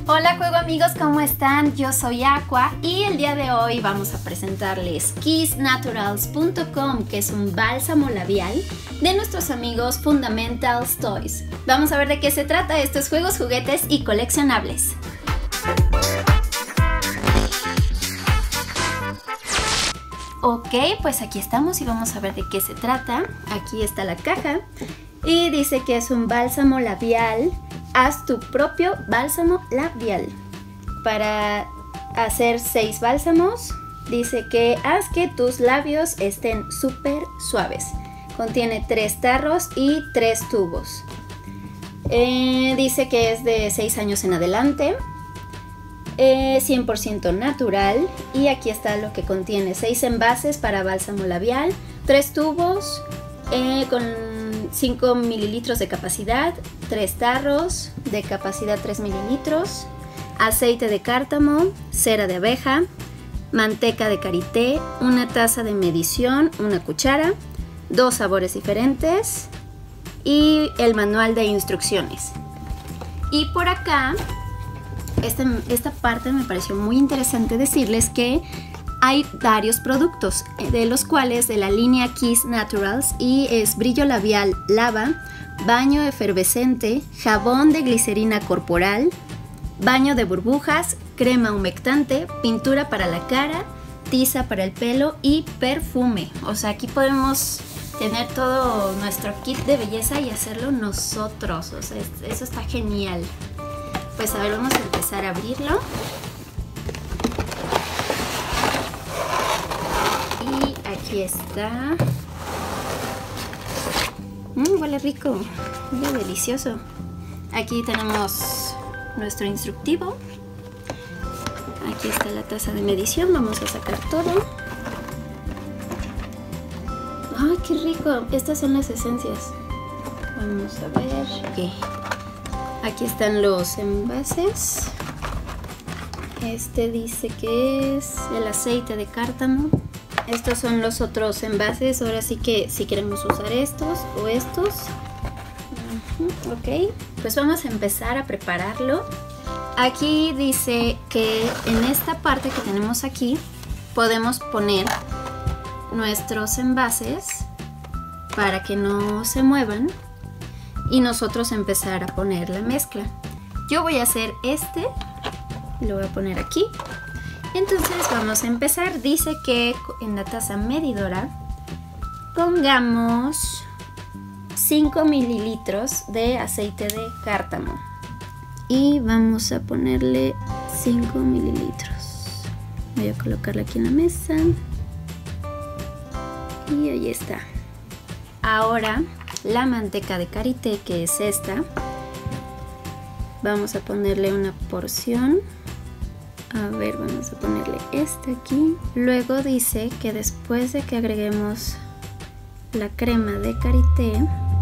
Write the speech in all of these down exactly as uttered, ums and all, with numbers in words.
Hola juego amigos, ¿cómo están? Yo soy Aqua y el día de hoy vamos a presentarles kiss naturals punto com, que es un bálsamo labial de nuestros amigos Fundamentals Toys. Vamos a ver de qué se trata estos juegos, juguetes y coleccionables. Ok, pues aquí estamos y vamos a ver de qué se trata. Aquí está la caja y dice que es un bálsamo labial. Haz tu propio bálsamo labial. Para hacer seis bálsamos, dice que haz que tus labios estén súper suaves. Contiene tres tarros y tres tubos. Eh, dice que es de seis años en adelante. Eh, cien por ciento natural. Y aquí está lo que contiene: seis envases para bálsamo labial, tres tubos eh, con cinco mililitros de capacidad, tres tarros de capacidad tres mililitros, aceite de cártamo, cera de abeja, manteca de karité, una taza de medición, una cuchara, dos sabores diferentes y el manual de instrucciones. Y por acá, esta, esta parte me pareció muy interesante decirles que hay varios productos, de los cuales de la línea Kiss Naturals, y es brillo labial lava, baño efervescente, jabón de glicerina corporal, baño de burbujas, crema humectante, pintura para la cara, tiza para el pelo y perfume. O sea, aquí podemos tener todo nuestro kit de belleza y hacerlo nosotros. O sea, eso está genial. Pues a ver, vamos a empezar a abrirlo. Aquí está. Mmm, huele rico, huele delicioso. Aquí tenemos nuestro instructivo. Aquí está la taza de medición. Vamos a sacar todo. ¡Ay, qué rico! Estas son las esencias. Vamos a ver. Okay. Aquí están los envases. Este dice que es el aceite de cártamo. Estos son los otros envases. Ahora sí que si queremos usar estos o estos. Uh-huh, ok, pues vamos a empezar a prepararlo. Aquí dice que en esta parte que tenemos aquí podemos poner nuestros envases para que no se muevan y nosotros empezar a poner la mezcla. Yo voy a hacer este, lo voy a poner aquí. Entonces vamos a empezar. Dice que en la taza medidora pongamos cinco mililitros de aceite de cártamo y vamos a ponerle cinco mililitros. Voy a colocarla aquí en la mesa y ahí está. Ahora la manteca de karité, que es esta, vamos a ponerle una porción. A ver, vamos a ponerle este aquí. Luego dice que después de que agreguemos la crema de karité,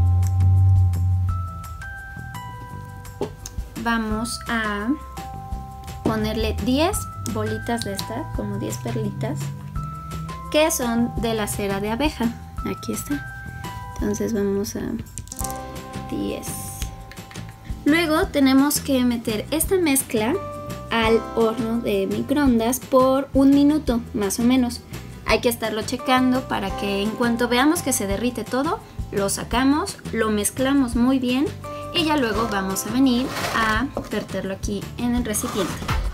vamos a ponerle diez bolitas de esta, como diez perlitas, que son de la cera de abeja. Aquí está. Entonces vamos a diez. Luego tenemos que meter esta mezcla al horno de microondas por un minuto más o menos. Hay que estarlo checando para que en cuanto veamos que se derrite todo, lo sacamos, lo mezclamos muy bien y ya luego vamos a venir a verterlo aquí en el recipiente.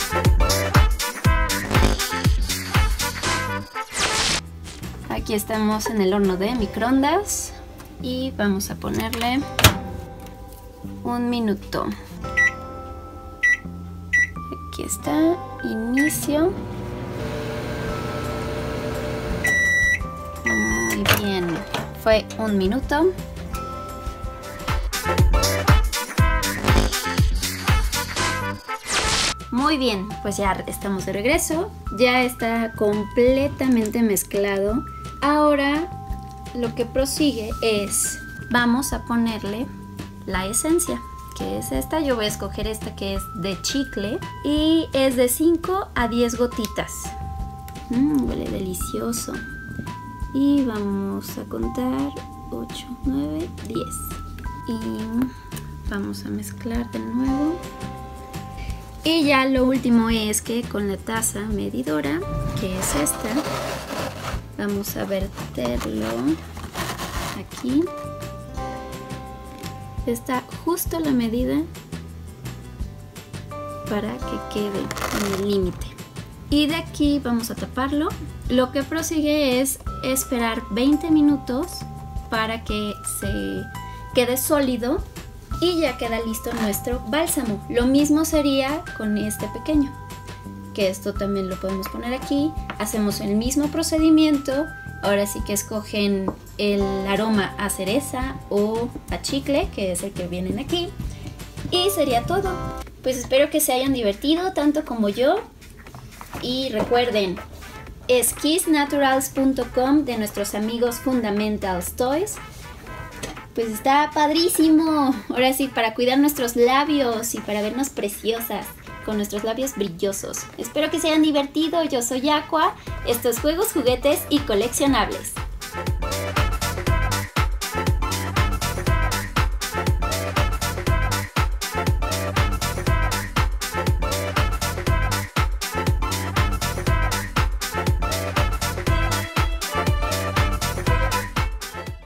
Aquí estamos en el horno de microondas y vamos a ponerle un minuto. Aquí está, inicio. Muy bien, fue un minuto. Muy bien, pues ya estamos de regreso. Ya está completamente mezclado. Ahora lo que prosigue es, vamos a ponerle la esencia, que es esta. Yo voy a escoger esta, que es de chicle y es de cinco a diez gotitas. Mmm, huele delicioso. Y vamos a contar ocho, nueve, diez y vamos a mezclar de nuevo. Y ya lo último es que con la taza medidora, que es esta, vamos a verterlo aquí. Está justo la medida para que quede en el límite. Y de aquí vamos a taparlo. Lo que prosigue es esperar veinte minutos para que se quede sólido y ya queda listo nuestro bálsamo. Lo mismo sería con este pequeño, que esto también lo podemos poner aquí. Hacemos el mismo procedimiento. Ahora sí que escogen el aroma a cereza o a chicle, que es el que vienen aquí. Y sería todo. Pues espero que se hayan divertido tanto como yo. Y recuerden, es kiss naturals punto com de nuestros amigos Fundamentals Toys. Pues está padrísimo. Ahora sí, para cuidar nuestros labios y para vernos preciosas con nuestros labios brillosos. Espero que se hayan divertido. Yo soy Aqua. Estos juegos, juguetes y coleccionables.